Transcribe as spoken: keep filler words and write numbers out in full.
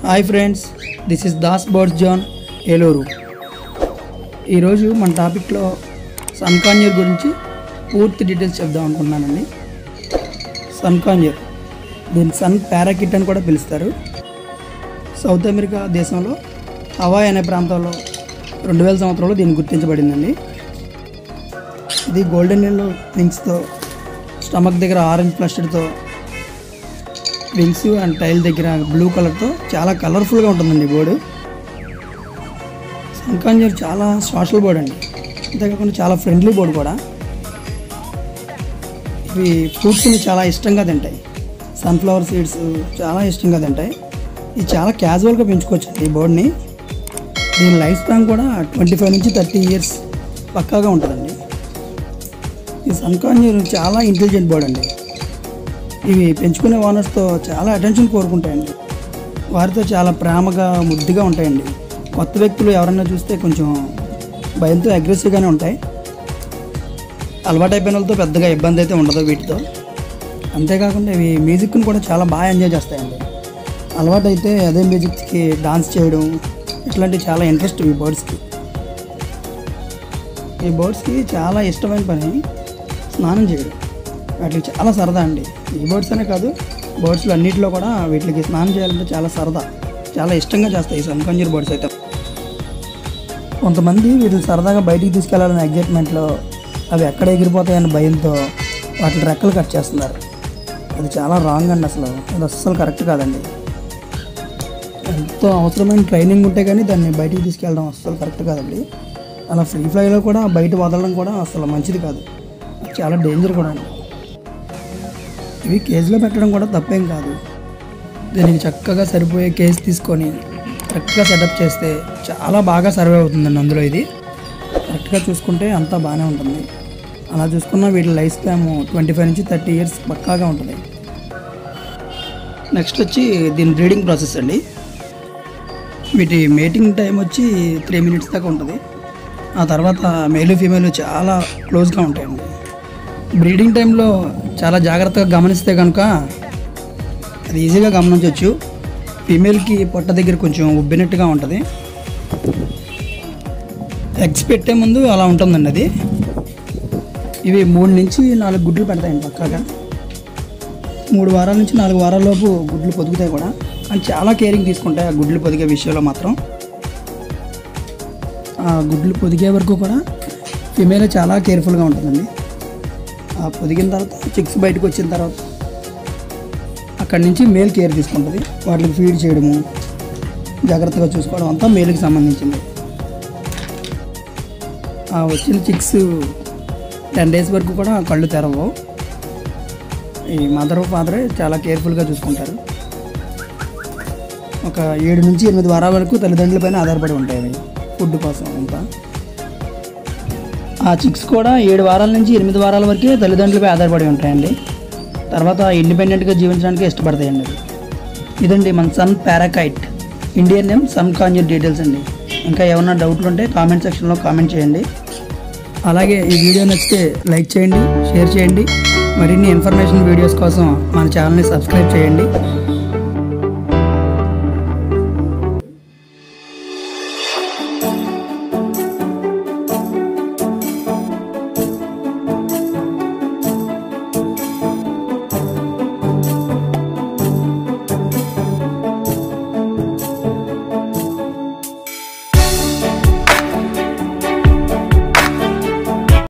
Hi friends, this is Das birds John Eluru. ఈరోజు మన టాపిక్లో సన్ కాంజర్ గురించి పూర్తి డీటెయిల్స్ చెప్దాం అనుకున్నానండి. సన్ కాంజర్, దీన్ని సన్ పారాకిట్ అని కూడా పిలుస్తారు. సౌత్ అమెరికా దేశంలో హవాయ్ అనే ప్రాంతంలో రెండు వేల సంవత్సరంలో దీన్ని గుర్తించబడిందండి. ఇది గోల్డెన్ ఎల్లో వింగ్స్తో, స్టమక్ దగ్గర ఆరెంజ్ ఫ్లషర్తో, వింగ్స్ అండ్ టైల్ దగ్గర బ్లూ కలర్తో చాలా కలర్ఫుల్గా ఉంటుందండి బోర్డు. సన్ కాంజర్ చాలా సోషల్ బోర్డ్ అండి, అంతేకాకుండా చాలా ఫ్రెండ్లీ బోర్డు కూడా. ఇవి ఫ్రూట్స్ని చాలా ఇష్టంగా తింటాయి. సన్ఫ్లవర్ సీడ్స్ చాలా ఇష్టంగా తింటాయి. ఇది చాలా క్యాజువల్గా పెంచుకోవచ్చు ఈ బోర్డ్ని. దీని లైఫ్ స్పాన్ కూడా ట్వంటీ ఫైవ్ నుంచి థర్టీ ఇయర్స్ పక్కాగా ఉంటుందండి. ఈ సన్ కాంజర్ చాలా ఇంటెలిజెంట్ బోర్డ్ అండి. ఇవి పెంచుకునే ఓనర్స్తో చాలా అటెన్షన్ కోరుకుంటాయండి. వారితో చాలా ప్రేమగా ముద్దుగా ఉంటాయండి. కొత్త వ్యక్తులు ఎవరైనా చూస్తే కొంచెం భయంతో అగ్రెసివ్గానే ఉంటాయి. అలవాటు అయిపోయిన వాళ్ళతో పెద్దగా ఇబ్బంది అయితే ఉండదు వీటితో. అంతేకాకుండా ఇవి మ్యూజిక్ని కూడా చాలా బాగా ఎంజాయ్ చేస్తాయండి. అలవాటు అయితే అదే మ్యూజిక్కి డాన్స్ చేయడం ఇట్లాంటివి చాలా ఇంట్రెస్ట్ ఈ బర్డ్స్కి. ఈ బర్డ్స్కి చాలా ఇష్టమైన పని స్నానం చేయడం. వాటికి చాలా సరదా అండి. ఈ బర్డ్స్ అనే కాదు, బర్డ్స్లో అన్నింటిలో కూడా వీటికి స్నానం చేయాలంటే చాలా సరదా, చాలా ఇష్టంగా చేస్తాయి ఈ సన్ కాంజర్ బర్డ్స్ అయితే. కొంతమంది వీటిని సరదాగా బయటికి తీసుకెళ్లాలనే ఎగ్జైట్మెంట్లో అవి ఎక్కడ ఎగిరిపోతాయన్న భయంతో వాటి రెక్కలు కట్ చేస్తున్నారు. అది చాలా రాంగ్ అండి. అసలు అది అస్సలు కరెక్ట్ కాదండి. ఎంతో అవసరమైన ట్రైనింగ్ ఉంటే కానీ దాన్ని బయటికి తీసుకెళ్ళడం అస్సలు కరెక్ట్ కాదండి. అలా ఫ్రీ ఫ్లైలో కూడా బయట వదలడం కూడా అసలు మంచిది కాదు, చాలా డేంజర్ కూడా అండి. ఇవి కేజ్లో పెట్టడం కూడా తప్పేం కాదు. దీనికి చక్కగా సరిపోయే కేజ్ తీసుకొని కరెక్ట్గా సెటప్ చేస్తే చాలా బాగా సర్వే అవుతుందండి. అందులో ఇది కరెక్ట్గా చూసుకుంటే అంతా బాగానే ఉంటుంది. అలా చూసుకున్న వీటి లైఫ్ స్పాన్ ట్వంటీ ఫైవ్ నుంచి థర్టీ ఇయర్స్ పక్కాగా ఉంటుంది. నెక్స్ట్ వచ్చి దీని బ్రీడింగ్ ప్రాసెస్ అండి. వీటి మేటింగ్ టైం వచ్చి త్రీ మినిట్స్ దాకా ఉంటుంది. ఆ తర్వాత మేలు ఫీమేల్ చాలా క్లోజ్గా ఉంటాయండి. బ్రీడింగ్ టైంలో చాలా జాగ్రత్తగా గమనిస్తే కనుక అది ఈజీగా గమనించవచ్చు. ఫీమేల్కి పొట్ట దగ్గర కొంచెం ఉబ్బినట్టుగా ఉంటుంది. ఎగ్స్ పెట్టే ముందు అలా ఉంటుందండి అది. ఇవి మూడు నుంచి నాలుగు గుడ్లు పెడతాయండి పక్కాగా. మూడు వారాల నుంచి నాలుగు వారాల లోపు గుడ్లు పొదుగుతాయి కూడా. అని చాలా కేరింగ్ తీసుకుంటాయి ఆ గుడ్లు పొదిగే విషయంలో మాత్రం. ఆ గుడ్లు పొదిగే వరకు కూడా ఫీమేల్ చాలా కేర్ఫుల్గా ఉంటుందండి. ఆ పొదిగిన తర్వాత చిక్స్ బయటకు వచ్చిన తర్వాత అక్కడి నుంచి మేల్ కేర్ తీసుకుంటుంది. వాటికి ఫీడ్ చేయడము, జాగ్రత్తగా చూసుకోవడం అంతా మేల్కి సంబంధించింది. ఆ వచ్చిన చిక్స్ టెన్ డేస్ వరకు కూడా కళ్ళు తెరవవు. ఈ మదర్ ఫాదరే చాలా కేర్ఫుల్గా చూసుకుంటారు. ఒక ఏడు నుంచి ఎనిమిది వారాల వరకు తల్లిదండ్రులపైన ఆధారపడి ఉంటాయి అవి ఫుడ్ కోసం అంతా. ఆ చిక్స్ కూడా ఏడు వారాల నుంచి ఎనిమిది వారాల వరకే తల్లిదండ్రులపై ఆధారపడి ఉంటాయండి. తర్వాత ఇండిపెండెంట్గా జీవించడానికి ఇష్టపడతాయండి అవి. ఇదండి మన sun parakeet Indian name sun conure details అండి. ఇంకా ఏమన్నా డౌట్లు ఉంటే కామెంట్ సెక్షన్లో కామెంట్ చేయండి. అలాగే ఈ వీడియో నచ్చితే లైక్ చేయండి, షేర్ చేయండి. మరిన్ని ఇన్ఫర్మేషన్ వీడియోస్ కోసం మన ఛానల్ని సబ్స్క్రైబ్ చేయండి.